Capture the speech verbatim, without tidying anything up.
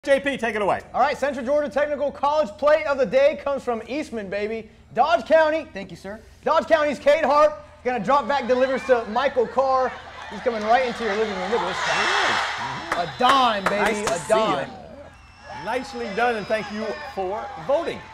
J P, take it away. All right, Central Georgia Technical College play of the day comes from Eastman, baby. Dodge County, thank you, sir. Dodge County's Cade Hart, gonna drop back, delivers to Michael Carr. He's coming right into your living room. Look at this. A dime, baby, Nice a dime. Nicely done, and thank you for voting.